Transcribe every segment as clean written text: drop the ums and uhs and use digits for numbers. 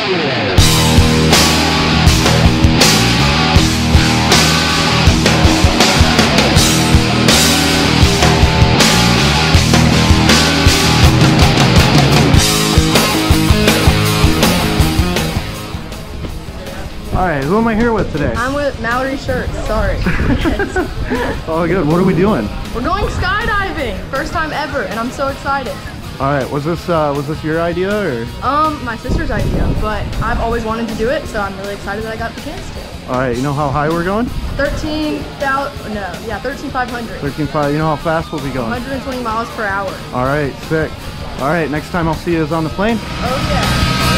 Alright, who am I here with today? I'm with Mallory Shirts, sorry. Oh good, what are we doing? We're going skydiving! First time ever, and I'm so excited. Alright, was this your idea or? My sister's idea, but I've always wanted to do it, so I'm really excited that I got the chance to. Alright, you know how high we're going? 13,500. 13,500, you know how fast we'll be going? 120 miles per hour. Alright, sick. Alright, next time I'll see you is on the plane? Oh yeah.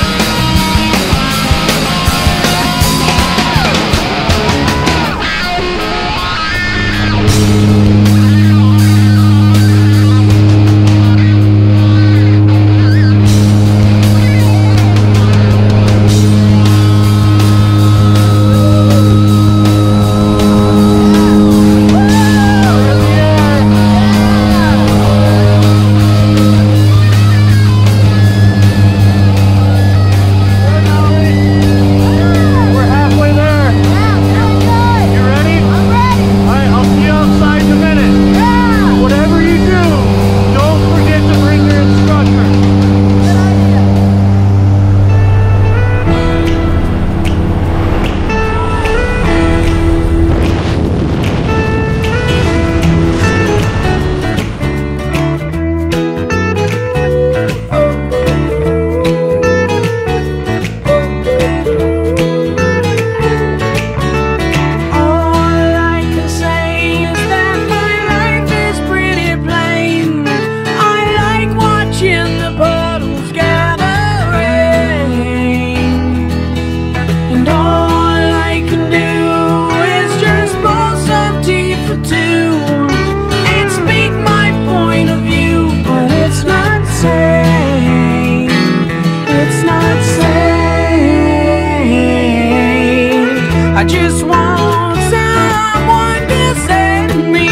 I just want someone to send me.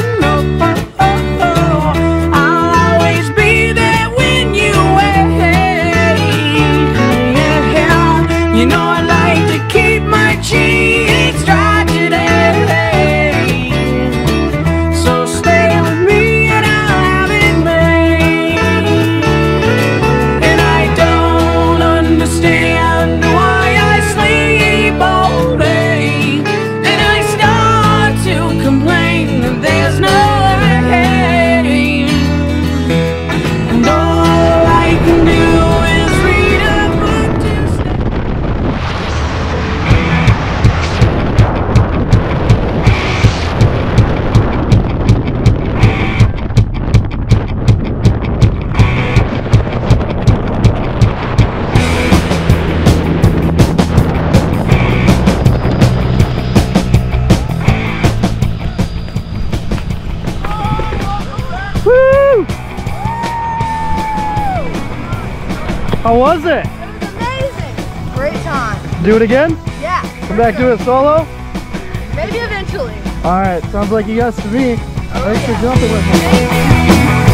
I'll always be there when you wait. You know I like to keep my cheeks dry today. So stay with me and I'll have it made. And I don't understand why I sleep all day. There's no way, and all I can do is read a book to Woo! How was it? It was amazing! Great time. Do it again? Yeah. Come back to it solo? Maybe eventually. Alright, sounds like you guys to me. Thanks for yeah. jumping with me. Thank you.